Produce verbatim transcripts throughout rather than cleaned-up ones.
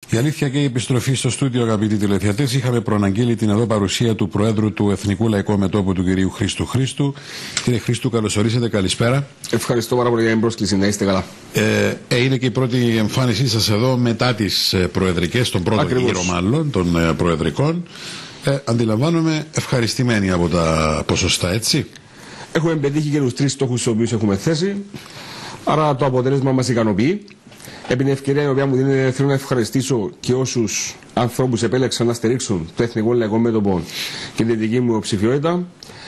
Η αλήθεια και η επιστροφή στο στούντιο, αγαπητοί τηλεθεατές, είχαμε προαναγγείλει την εδώ παρουσία του Προέδρου του Εθνικού Λαϊκού Μετώπου, του κυρίου Χρήστου Χρήστου. Κύριε Χρήστου, καλώς ορίσατε, καλησπέρα. Ευχαριστώ πάρα πολύ για την πρόσκληση, να είστε καλά. Ε, ε, είναι και η πρώτη εμφάνισή σας εδώ μετά τις προεδρικές, τον πρώτο Ακριβώς. γύρο μάλλον των ε, προεδρικών. Ε, αντιλαμβάνομαι ευχαριστημένοι από τα ποσοστά, έτσι. Έχουμε πετύχει και τους τρεις στόχους τους οποίους έχουμε θέσει, άρα το αποτέλεσμα μας ικανοποιεί. Επί την ευκαιρία η οποία μου δίνεται, θέλω να ευχαριστήσω και όσους ανθρώπους επέλεξαν να στηρίξουν το Εθνικό Λαϊκό Μέτωπο και τη δική μου ψηφιότητα.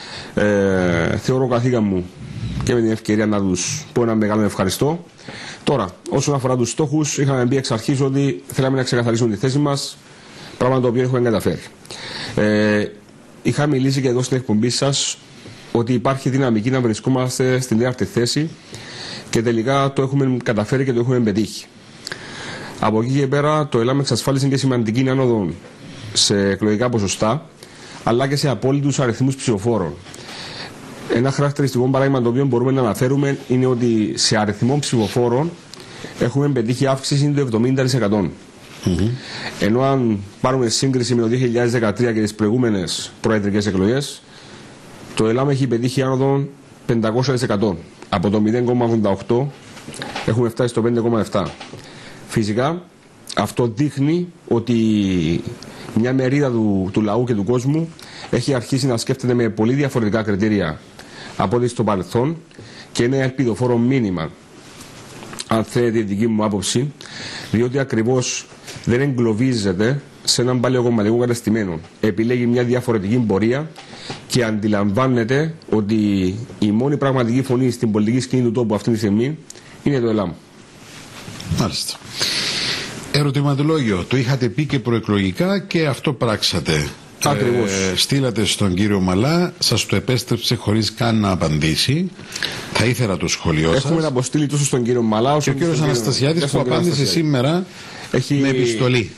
Ε, θεωρώ καθήκον μου και με την ευκαιρία να τους πω ένα μεγάλο ευχαριστώ. Τώρα, όσον αφορά τους στόχους, είχαμε πει εξ αρχής ότι θέλαμε να ξεκαθαρίσουμε τη θέση μας, πράγμα το οποίο έχουμε καταφέρει. Ε, είχα μιλήσει και εδώ στην εκπομπή σας ότι υπάρχει δυναμική να βρισκόμαστε στην τέταρτη θέση και τελικά το έχουμε καταφέρει και το έχουμε πετύχει. Από εκεί και πέρα το ΕΛΑΜ εξασφάλισε και σημαντική άνοδο σε εκλογικά ποσοστά, αλλά και σε απόλυτους αριθμούς ψηφοφόρων. Ένα χαρακτηριστικό παράδειγμα το οποίο μπορούμε να αναφέρουμε είναι ότι σε αριθμό ψηφοφόρων έχουμε πετύχει αύξηση του εβδομήντα τοις εκατό. Mm-hmm. Ενώ αν πάρουμε σύγκριση με το δύο χιλιάδες δεκατρία και τις προηγούμενες προεδρικές εκλογές, το ΕΛΑΜ έχει πετύχει άνοδο πεντακόσια τοις εκατό. Από το μηδέν κόμμα ογδόντα οκτώ έχουμε φτάσει στο πέντε κόμμα επτά. Φυσικά αυτό δείχνει ότι μια μερίδα του, του λαού και του κόσμου έχει αρχίσει να σκέφτεται με πολύ διαφορετικά κριτήρια από ό,τι στο παρελθόν και είναι ένα ελπιδοφόρο μήνυμα, αν θέλετε η δική μου άποψη, διότι ακριβώς δεν εγκλωβίζεται σε έναν παλαιοκομματικό κατεστημένο. Επιλέγει μια διαφορετική πορεία και αντιλαμβάνεται ότι η μόνη πραγματική φωνή στην πολιτική σκηνή του τόπου αυτή τη στιγμή είναι το ΕΛΑΜ. Μάλιστα. Ερωτηματολόγιο. Το είχατε πει και προεκλογικά και αυτό πράξατε. Ακριβώς. Ε, στείλατε στον κύριο Μαλά, σας το επέστρεψε χωρίς καν να απαντήσει. Θα ήθελα το σχολείο σας. Έχουμε αποστείλει τόσο στον κύριο Μαλά όσο και ο κύριος Αναστασιάδης που απάντησε σήμερα έχει... με επιστολή.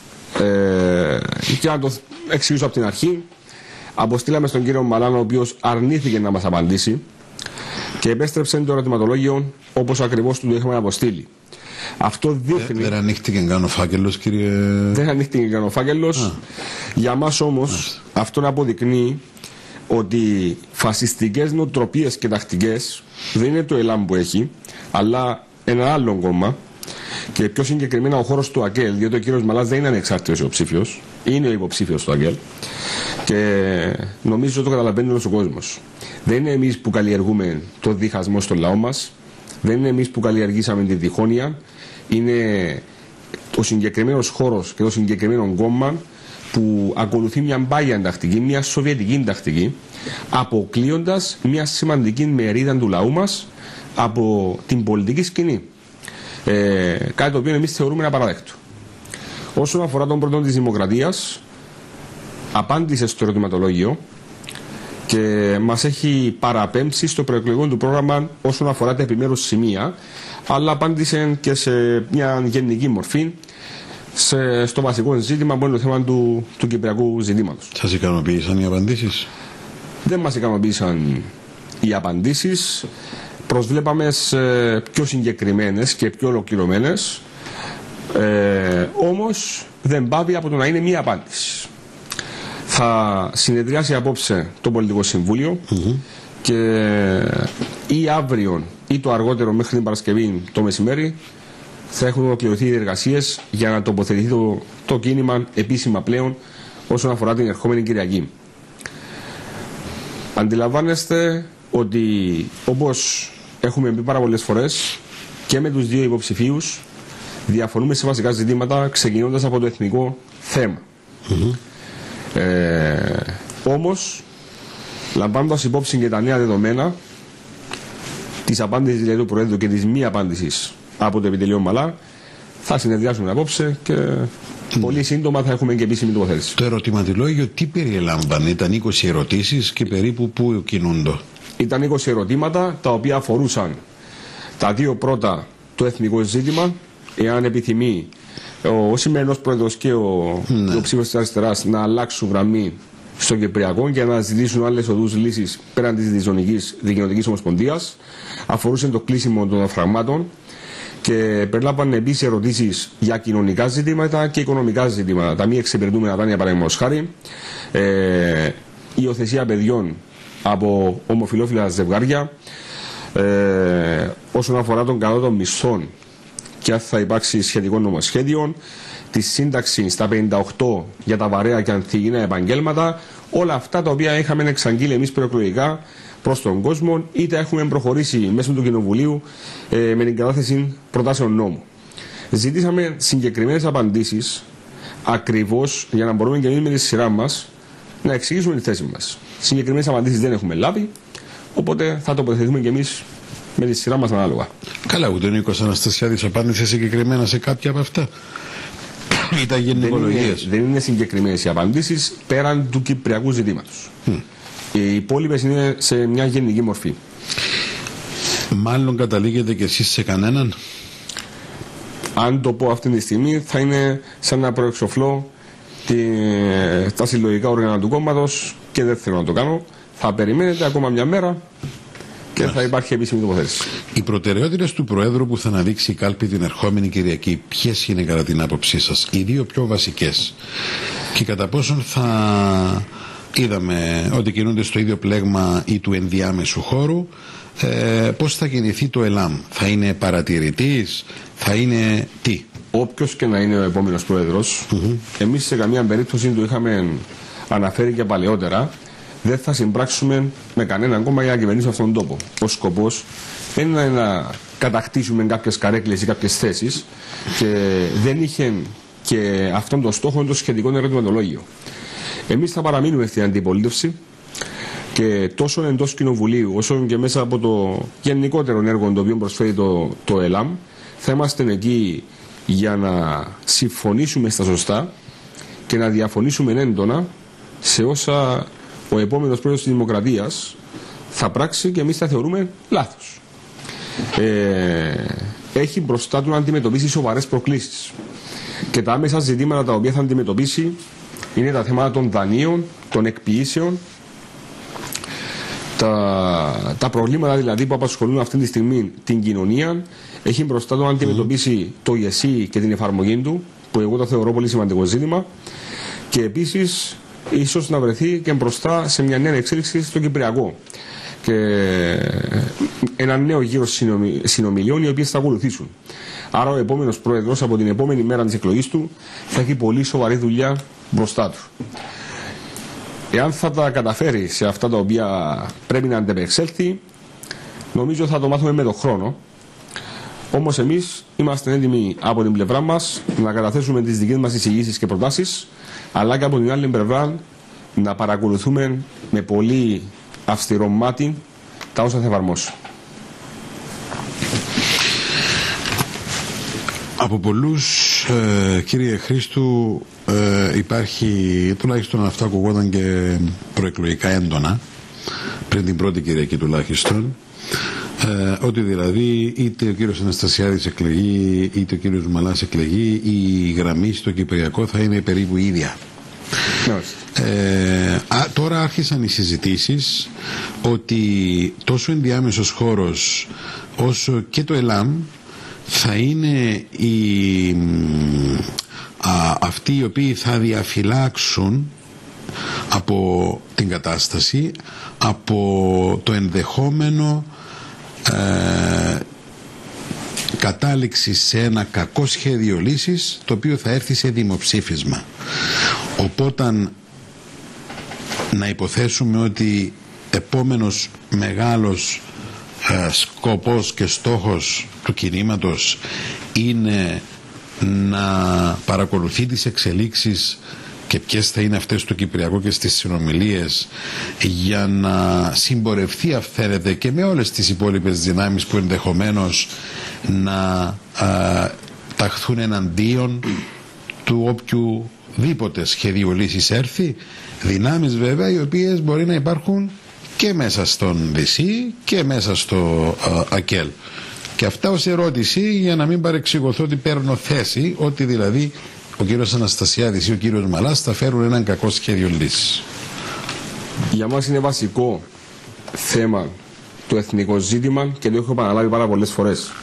Ε, και να το εξηγήσω από την αρχή, αποστήλαμε στον κύριο Μαλάν, ο οποίος αρνήθηκε να μας απαντήσει και επέστρεψε το ερωτηματολόγιο όπως ακριβώς του το είχαμε αποστείλει. Αυτό δείχνει. Δεν ανοίχτηκε καν ο φάκελος, κύριε. Δεν ανοίχτηκε καν ο φάκελος. Για μας όμως Α. αυτό αποδεικνύει ότι φασιστικές νοοτροπίες και τακτικές δεν είναι το ΕΛΑΜ που έχει, αλλά ένα άλλο κόμμα. Και πιο συγκεκριμένα ο χώρος του ΑΚΕΛ, διότι ο κύριος Μαλάς δεν είναι ανεξάρτητος υποψήφιος, είναι ο υποψήφιος του ΑΚΕΛ και νομίζω ότι το καταλαβαίνει όλος ο κόσμος. Δεν είναι εμείς που καλλιεργούμε το διχασμό στο λαό μας, δεν είναι εμείς που καλλιεργήσαμε τη διχόνοια, είναι ο συγκεκριμένος χώρος και το συγκεκριμένο κόμμα που ακολουθεί μια μπάγια τακτική, μια σοβιετική τακτική, αποκλείοντας μια σημαντική μερίδα του λαού μας από την πολιτική σκηνή. Ε, κάτι το οποίο εμείς θεωρούμε απαραδέκτο. Όσον αφορά τον πρώτο της Δημοκρατίας, απάντησε στο ερωτηματολόγιο και μας έχει παραπέμψει στο προεκλογικό του πρόγραμμα όσον αφορά τα επιμέρους σημεία, αλλά απάντησε και σε μια γενική μορφή σε, στο βασικό ζήτημα που είναι το θέμα του, του κυπριακού ζητήματος. Σας ικανοποίησαν οι απαντήσεις? Δεν μας ικανοποίησαν οι απαντήσεις. Προσβλέπαμε σε πιο συγκεκριμένες και πιο ολοκληρωμένες, ε, όμως δεν πάβει από το να είναι μία απάντηση. Θα συνεδριάσει απόψε το Πολιτικό Συμβούλιο mm-hmm. και ή αύριο ή το αργότερο μέχρι την Παρασκευή το μεσημέρι θα έχουν ολοκληρωθεί οι διεργασίες για να τοποθετηθεί το, το κίνημα επίσημα πλέον όσον αφορά την ερχόμενη Κυριακή. Αντιλαμβάνεστε ότι όπως έχουμε πει πάρα πολλές φορές και με τους δύο υποψηφίους διαφωνούμε σε βασικά ζητήματα ξεκινώντας από το εθνικό θέμα. Mm-hmm. Ε, όμως λαμβάνοντας υπόψη και τα νέα δεδομένα της απάντησης δηλαδή του Προέδρου και της μη απάντησης από το επιτελείο Μαλά, θα συνεδριάσουμε απόψε και mm. πολύ σύντομα θα έχουμε και επίσημη τοποθέτηση. Το ερωτηματολόγιο τι περιέλαμβανε? Ήταν είκοσι ερωτήσεις και περίπου πού κινούνται? Ήταν είκοσι ερωτήματα τα οποία αφορούσαν τα δύο πρώτα το εθνικό ζήτημα, εάν επιθυμεί ο σημερινός πρόεδρος και ο υποψήφιος ναι. της αριστεράς να αλλάξουν γραμμή στο Κυπριακό και να ζητήσουν άλλες οδούς λύσεις πέραν της Διζωνικής Δικοινοτικής Ομοσπονδίας. Αφορούσε το κλείσιμο των φραγμάτων και περιλάμβανε επίσης ερωτήσεις για κοινωνικά ζητήματα και οικονομικά ζητήματα. Τα μη εξυπηρετούμενα δάνεια, παραδείγματος χάρη, ε, υιοθεσία παιδιών από ομοφυλόφιλα ζευγάρια, ε, όσον αφορά τον κατώτατο μισθών και αν θα υπάρξει σχετικό νομοσχέδιο, τη σύνταξη στα πενήντα οκτώ για τα βαρέα και ανθυγιεινά επαγγέλματα, όλα αυτά τα οποία είχαμε εξαγγείλει εμείς προεκλογικά προς τον κόσμο, είτε έχουμε προχωρήσει μέσω του Κοινοβουλίου ε, με την κατάθεση προτάσεων νόμου. Ζητήσαμε συγκεκριμένες απαντήσεις, ακριβώς για να μπορούμε και εμείς με τη σειρά μας να εξηγήσουμε τη θέση μας. Συγκεκριμένες απαντήσεις δεν έχουμε λάβει, οπότε θα τοποθετηθούμε και εμείς με τη σειρά μας ανάλογα. Καλά, ούτε ο Νίκος Αναστασιάδης απάντησε συγκεκριμένα σε κάποια από αυτά. Ήταν γενικολογίες. Δεν, δεν είναι συγκεκριμένες οι απαντήσεις πέραν του κυπριακού ζητήματος. Mm. Οι υπόλοιπες είναι σε μια γενική μορφή. Μάλλον καταλήγετε κι εσείς σε κανέναν. Αν το πω αυτή τη στιγμή θα είναι σαν να προεξοφλώ τη, τα συλλογικά όργανα του κόμματος και δεν θέλω να το κάνω. Θα περιμένετε ακόμα μια μέρα και θα υπάρχει επίσημη τοποθέτηση. Οι προτεραιότητες του Προέδρου που θα αναδείξει η κάλπη την ερχόμενη Κυριακή, ποιες είναι κατά την άποψή σας, οι δύο πιο βασικές, και κατά πόσον θα είδαμε ότι κινούνται στο ίδιο πλέγμα ή του ενδιάμεσου χώρου, ε, πώς θα κινηθεί το ΕΛΑΜ, θα είναι παρατηρητής, θα είναι τι? Όποιος και να είναι ο επόμενος Πρόεδρος, mm-hmm. εμείς σε καμία περίπτωση το είχαμε αναφέρει και παλαιότερα, δεν θα συμπράξουμε με κανέναν κόμμα για να κυβερνήσουμε αυτόν τον τόπο. Ο σκοπός δεν είναι να κατακτήσουμε κάποιες καρέκλες ή κάποιες θέσεις, και δεν είχε και αυτόν τον στόχο το σχετικό ερωτηματολόγιο. Εμείς θα παραμείνουμε στην αντιπολίτευση και τόσο εντός Κοινοβουλίου όσο και μέσα από το γενικότερο έργο το οποίο προσφέρει το, το ΕΛΑΜ, θα είμαστε εκεί για να συμφωνήσουμε στα σωστά και να διαφωνήσουμε έντονα σε όσα ο επόμενος πρόεδρος της Δημοκρατίας θα πράξει και εμείς θα θεωρούμε λάθος. Ε, έχει μπροστά του να αντιμετωπίσει σοβαρές προκλήσεις. Και τα άμεσα ζητήματα τα οποία θα αντιμετωπίσει είναι τα θέματα των δανείων, των εκποιήσεων, τα, τα προβλήματα δηλαδή που απασχολούν αυτή τη στιγμή την κοινωνία. Έχει μπροστά του να αντιμετωπίσει το ΙΕΣΥ και την εφαρμογή του, που εγώ το θεωρώ πολύ σημαντικό ζήτημα, και επίσης ίσως να βρεθεί και μπροστά σε μια νέα εξέλιξη στο Κυπριακό και ένα νέο γύρο συνομιλιών οι οποίες θα ακολουθήσουν. Άρα ο επόμενος πρόεδρος από την επόμενη μέρα της εκλογής του θα έχει πολύ σοβαρή δουλειά μπροστά του. Εάν θα τα καταφέρει σε αυτά τα οποία πρέπει να αντεπεξέλθει, νομίζω θα το μάθουμε με τον χρόνο. Όμως εμείς είμαστε έτοιμοι από την πλευρά μας να καταθέσουμε τις δικές μας εισηγήσεις και προτάσεις, αλλά και από την άλλη πλευρά να παρακολουθούμε με πολύ αυστηρό μάτι τα όσα θα εφαρμόσουν. Από πολλούς, ε, κύριε Χρήστου, ε, υπάρχει, τουλάχιστον αυτό ακουγόταν και προεκλογικά έντονα, πριν την πρώτη Κυριακή τουλάχιστον, ε, ότι δηλαδή είτε ο κύριος Αναστασιάδης εκλεγεί είτε ο κύριος Μαλάς εκλεγεί, η γραμμή στο Κυπριακό θα είναι περίπου ίδια. Ε, α, τώρα άρχισαν οι συζητήσεις ότι τόσο ενδιάμεσος χώρος όσο και το ΕΛΑΜ θα είναι οι, α, αυτοί οι οποίοι θα διαφυλάξουν από την κατάσταση, από το ενδεχόμενο ε, κατάληξη σε ένα κακό σχέδιο λύσης, το οποίο θα έρθει σε δημοψήφισμα. Οπότε να υποθέσουμε ότι επόμενος μεγάλος ε, σκοπός και στόχος του κινήματος είναι να παρακολουθεί τις εξελίξεις και ποιες θα είναι αυτές στο Κυπριακό και στις συνομιλίες, για να συμπορευτεί αν θέλετε και με όλες τις υπόλοιπες δυνάμεις που ενδεχομένως να α, ταχθούν εναντίον του οποιουδήποτε σχεδίου λύσης έρθει, δυνάμεις βέβαια οι οποίες μπορεί να υπάρχουν και μέσα στον ΔΣ και μέσα στο α, ΑΚΕΛ. Και αυτά ως ερώτηση, για να μην παρεξηγωθώ ότι παίρνω θέση, ότι δηλαδή ο κύριος Αναστασιάδης ή ο κύριος Μαλάς θα φέρουν έναν κακό σχέδιο λύσης. Για μας είναι βασικό θέμα το εθνικό ζήτημα και το έχω επαναλάβει πάρα πολλές φορές.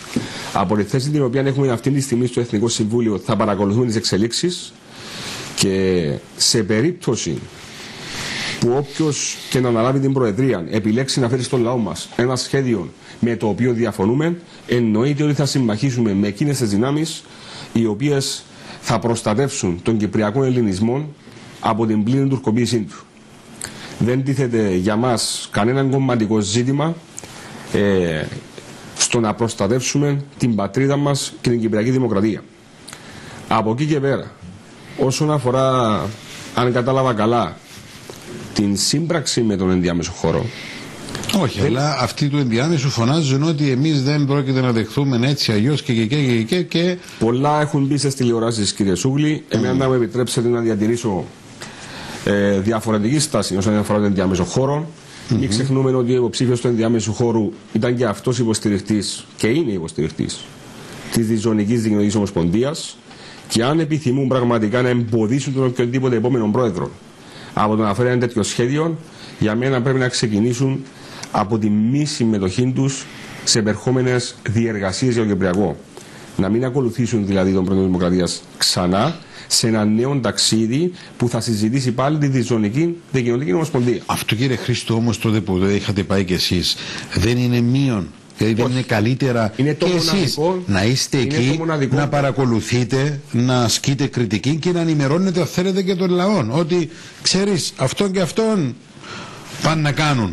Από τη θέση την οποία έχουμε αυτή τη στιγμή στο Εθνικό Συμβούλιο θα παρακολουθούμε τις εξελίξεις και σε περίπτωση που όποιος και να αναλάβει την Προεδρία επιλέξει να φέρει στο λαό μας ένα σχέδιο με το οποίο διαφωνούμε, εννοείται ότι θα συμμαχίσουμε με εκείνες τις δυνάμεις οι οποίες θα προστατεύσουν τον κυπριακό ελληνισμό από την πλήρη τουρκοποίησή του. Δεν τίθεται για μας κανένα κομματικό ζήτημα ε, στο να προστατεύσουμε την πατρίδα μας και την κυπριακή δημοκρατία. Από εκεί και πέρα, όσον αφορά, αν κατάλαβα καλά, την σύμπραξη με τον ενδιάμεσο χώρο. Όχι, δεν... αλλά αυτοί του ενδιάμεσου φωνάζουν ότι εμείς δεν πρόκειται να δεχθούμε έτσι αλλιώς και και και και και. Πολλά έχουν μπει στις τηλεοράσεις, κύριε Σούγλη. Mm. Εμένα να μου επιτρέψετε να διατηρήσω ε, διαφορετική στάση όσον αφορά τον ενδιάμεσο χώρο. Mm-hmm. Μην ξεχνούμε ότι ο υποψήφιος του ενδιάμεσου χώρου ήταν και αυτός υποστηριχτής και είναι υποστηριχτής της Διζωνικής Δικαιωτικής Ομοσπονδίας. Και αν επιθυμούν πραγματικά να εμποδίσουν τον οποιοδήποτε επόμενο πρόεδρο από το να φέρει ένα τέτοιο σχέδιο, για μένα πρέπει να ξεκινήσουν από τη μη συμμετοχή τους σε επερχόμενες διεργασίες για το Κυπριακό. Να μην ακολουθήσουν δηλαδή τον πρόεδρο της Δημοκρατίας ξανά σε ένα νέο ταξίδι που θα συζητήσει πάλι τη Διζωνική Δικαιωτική Ομοσπονδία. Αυτό, κύριε Χρήστο, όμως τότε που δεν είχατε πάει κι εσείς, δεν είναι μείον? Δηλαδή δεν είναι καλύτερα είναι και εσείς να είστε εκεί, να παρακολουθείτε, να ασκείτε κριτική και να ενημερώνετε, αν θέλετε, και των λαών ότι ξέρεις αυτόν και αυτόν πάνε να κάνουν.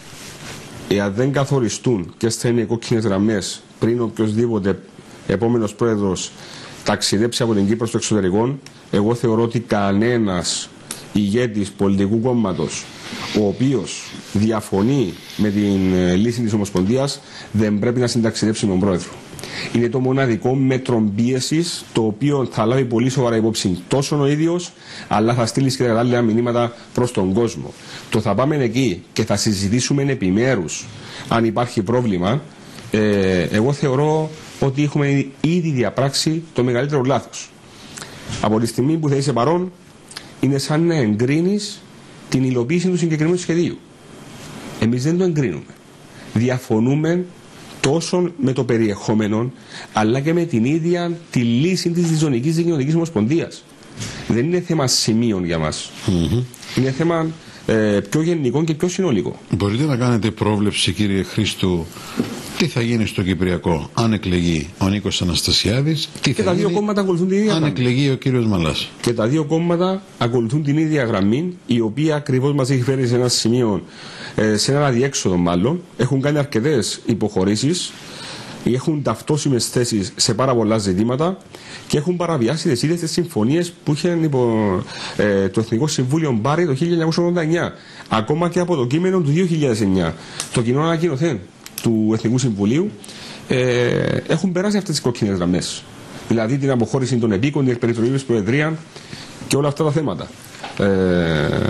Εάν δεν καθοριστούν και στέλνει κόκκινες γραμμές πριν οποιοδήποτε επόμενος πρόεδρος ταξιδέψει από την Κύπρο στο εξωτερικό, εγώ θεωρώ ότι κανένας ηγέτης πολιτικού κόμματος ο οποίος διαφωνεί με την λύση της Ομοσπονδίας δεν πρέπει να συνταξιδέψει τον πρόεδρο. Είναι το μοναδικό μέτρο πίεσης το οποίο θα λάβει πολύ σοβαρά υπόψη τόσο ο ίδιος, αλλά θα στείλει και κατάλληλα μηνύματα προς τον κόσμο. Το θα πάμε εκεί και θα συζητήσουμε επιμέρους αν υπάρχει πρόβλημα, ε, εγώ θεωρώ ότι έχουμε ήδη διαπράξει το μεγαλύτερο λάθος. Από τη στιγμή που θα είσαι παρόν, είναι σαν να εγκρίνεις την υλοποίηση του συγκεκριμένου σχεδίου. Εμείς δεν το εγκρίνουμε. Διαφωνούμε τόσο με το περιεχόμενο, αλλά και με την ίδια τη λύση της Διζωνικής Δικαιωτικής Ομοσπονδίας. Δεν είναι θέμα σημείων για μας. Mm-hmm. Είναι θέμα ε, πιο γενικό και πιο συνολικό. Μπορείτε να κάνετε πρόβλεψη, κύριε Χρήστου, τι θα γίνει στο Κυπριακό αν εκλεγεί ο Νίκος Αναστασιάδης, τι και θα τα δύο γίνει κόμματα ακολουθούν την ίδια αν γραμμή. εκλεγεί ο κύριος Μαλάς. Και τα δύο κόμματα ακολουθούν την ίδια γραμμή, η οποία ακριβώς μας έχει φέρει σε ένα σημείο, σε ένα αδιέξοδο μάλλον. Έχουν κάνει αρκετές υποχωρήσεις, έχουν ταυτόσιμες θέσεις σε πάρα πολλά ζητήματα και έχουν παραβιάσει τις ίδιες τις συμφωνίες που είχε υπο, ε, το Εθνικό Συμβούλιο πάρει το χίλια εννιακόσια ογδόντα εννιά, ακόμα και από το κείμενο του δύο χιλιάδες εννιά. Το κοινό ανακοινωθέν του Εθνικού Συμβουλίου ε, έχουν περάσει αυτές τις κόκκινες γραμμές. Δηλαδή την αποχώρηση των επίκων, την εκπεριτροπή της Προεδρία και όλα αυτά τα θέματα. Ε,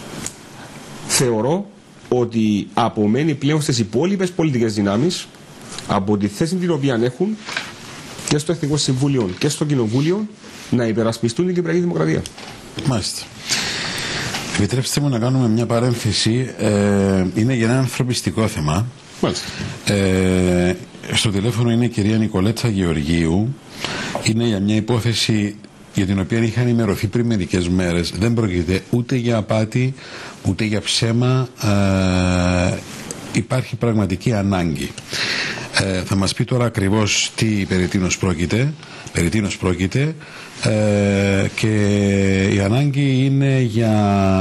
θεωρώ ότι απομένει πλέον στις υπόλοιπες πολιτικές δυνάμεις από τη θέση την οποία έχουν και στο Εθνικό Συμβούλιο και στο Κοινοβούλιο να υπερασπιστούν την Κυπριακή Δημοκρατία. Μάλιστα. Επιτρέψτε μου να κάνουμε μια παρένθεση. Ε, είναι για ένα ανθρωπιστικό θέμα. Ε, στο τηλέφωνο είναι η κυρία Νικολέτσα Γεωργίου. Είναι για μια υπόθεση για την οποία είχα ενημερωθεί πριν μερικές μέρες. Δεν πρόκειται ούτε για απάτη ούτε για ψέμα. Ε, υπάρχει πραγματική ανάγκη. Ε, θα μας πει τώρα ακριβώς τι περί τίνος πρόκειται, περί τίνος πρόκειται ε, και η ανάγκη είναι για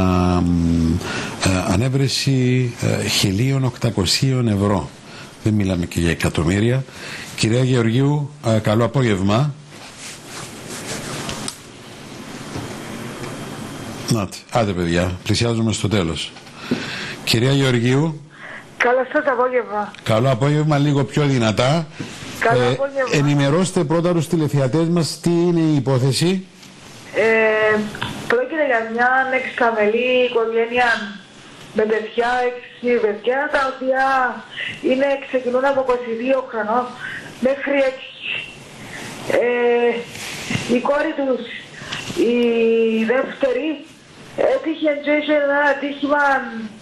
ε, ανέβρεση ε, χίλια οκτακόσια ευρώ. Δεν μιλάμε και για εκατομμύρια. Κυρία Γεωργίου, ε, καλό απόγευμα. Νάτε, άντε παιδιά, πλησιάζουμε στο τέλος. Κυρία Γεωργίου. Καλό σας απόγευμα. Καλό απόγευμα, λίγο πιο δυνατά. Καλό ε, απόγευμα. Ενημερώστε πρώτα τους τηλεθεατές μας τι είναι η υπόθεση. Ε, πρόκειται για μια εξαμελή οικογένεια με παιδιά, έξι παιδιά, τα οποία είναι, ξεκινούν από είκοσι δύο χρονών μέχρι έξι. Ε, η κόρη τους, η δεύτερη, έτυχε ένα ατύχημα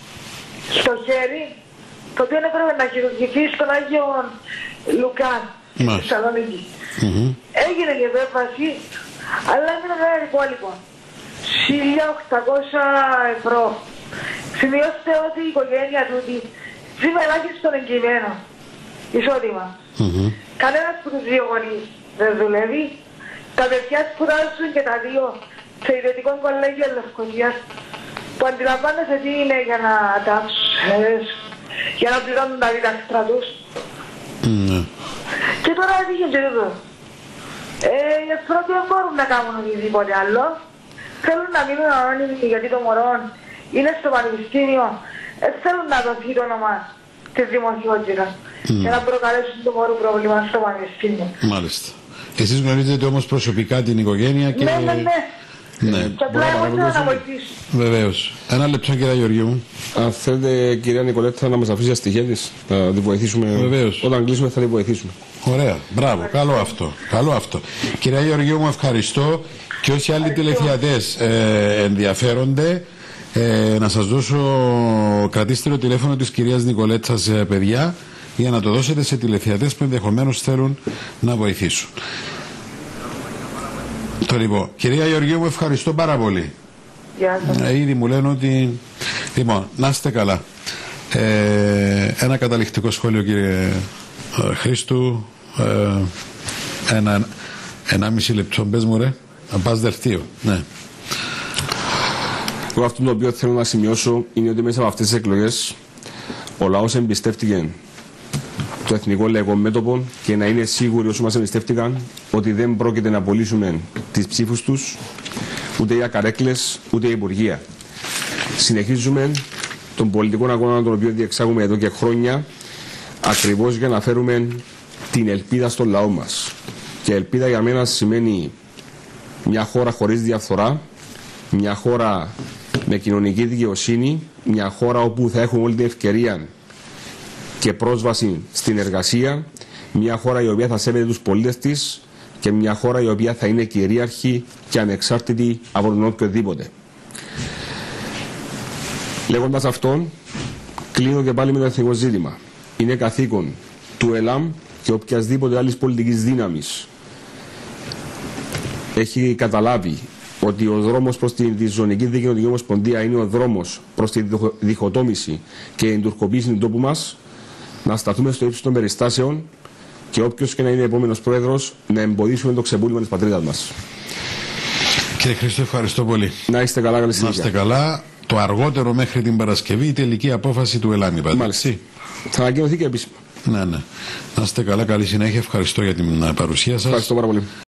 στο χέρι, το οποίο έπρεπε να χειρουργηθεί στον Άγιο Λουκά. στη Θεσσαλονίκη. Mm-hmm. Έγινε και επέμβαση, αλλά έμεινε ένα υπόλοιπο. χίλια οκτακόσια ευρώ. Σημειώστε ότι η οικογένεια τούτη ζει με ελάχιστον εγκυμένο εισόδημα. Mm-hmm. Κανένας από τους δύο γονείς δεν δουλεύει. Τα παιδιά σπουδάζουν και τα δύο σε ιδιωτικό κολέγιο Λευκοσίας, που αντιλαμβάνεσαι τι είναι για να τάψουν, για να πληρώνουν τα δίδακτρα τους. Mm-hmm. Και τώρα έτυχε και τούτο. Ε, οι εχθροί δεν μπορούν να κάνουν οτιδήποτε άλλο. Θέλουν να μείνουν ανώνυμοι γιατί το μωρό είναι στο πανεπιστήμιο. Ε, θέλουν να δοθεί το όνομα της δημοσιότητας mm. και να προκαλέσουν το μωρό πρόβλημα στο πανεπιστήμιο. Μάλιστα. Εσείς γνωρίζετε όμως προσωπικά την οικογένεια και... Ναι, ναι, ναι. Ναι. Και απλά εγώ θέλω να βοηθήσω. Βεβαίως. Ένα λεπτό, κυρία Γεωργίου μου. Αν θέλετε, κυρία Νικολέτα, να μας αφήσει τα στοιχεία της, θα τη βοηθήσουμε. Βεβαίως. Όταν κλείσουμε θα τη βοηθήσουμε. Ωραία. Μπράβο. Καλό αυτό. Καλό αυτό. Κυρία Γεωργίου μου, ευχαριστώ. Και όσοι άλλοι τηλεθεατές ε, ενδιαφέρονται, ε, να σας δώσω, κρατήστε το τηλέφωνο της κυρίας Νικολέτσας, ε, παιδιά, για να το δώσετε σε τηλεθεατές που ενδεχομένως θέλουν να βοηθήσουν. Το λοιπόν, κυρία Γεωργίου μου, ευχαριστώ πάρα πολύ. Γεια σας. Ε, ήδη μου λένε ότι... Λοιπόν, να είστε καλά. Ε, ένα καταληκτικό σχόλιο, κύριε Χρήστου. Ε, ένα, ένα μισή λεπτό, πες μου ρε. Να πας δελτίο, ναι. Εγώ αυτό το οποίο θέλω να σημειώσω είναι ότι μέσα από αυτές τις εκλογές ο λαός εμπιστεύτηκε το εθνικό λαϊκό μέτωπο και να είναι σίγουροι όσοι μας εμπιστεύτηκαν ότι δεν πρόκειται να απολύσουμε τις ψήφους τους ούτε οι ακαρέκλες ούτε η υπουργεία. Συνεχίζουμε τον πολιτικό αγώνα τον οποίο διεξάγουμε εδώ και χρόνια ακριβώς για να φέρουμε την ελπίδα στον λαό μας. Και ελπίδα για μένα σημαίνει μια χώρα χωρίς διαφθορά, μια χώρα με κοινωνική δικαιοσύνη, μια χώρα όπου θα έχουμε όλη την ευκαιρία και πρόσβαση στην εργασία, μια χώρα η οποία θα σέβεται τους πολίτες της και μια χώρα η οποία θα είναι κυρίαρχη και ανεξάρτητη από τον οποιοδήποτε. Λέγοντας αυτό, κλείνω και πάλι με το εθνικό ζήτημα. Είναι καθήκον του ΕΛΑΜ και οποιασδήποτε άλλης πολιτικής δύναμης έχει καταλάβει ότι ο δρόμος προς τη διζωνική δικαιωτική ομοσπονδία είναι ο δρόμος προς τη διχοτόμηση και την τουρκοποίηση του τόπου μας, να σταθούμε στο ύψος των περιστάσεων και όποιος και να είναι επόμενος πρόεδρος να εμποδίσουμε το ξεπούλημα της πατρίδας μας. Κύριε Χρήστο, ευχαριστώ πολύ. Να είστε καλά, καλή συνέχεια. Να είστε καλά. Το αργότερο μέχρι την Παρασκευή η τελική απόφαση του ΕΛΑΜ. Μάλιστα. Θα ανακοινωθεί και επίσημα. Ναι, ναι. Να είστε καλά, καλή συνέχεια. Ευχαριστώ για την παρουσία σας. Ευχαριστώ πάρα πολύ.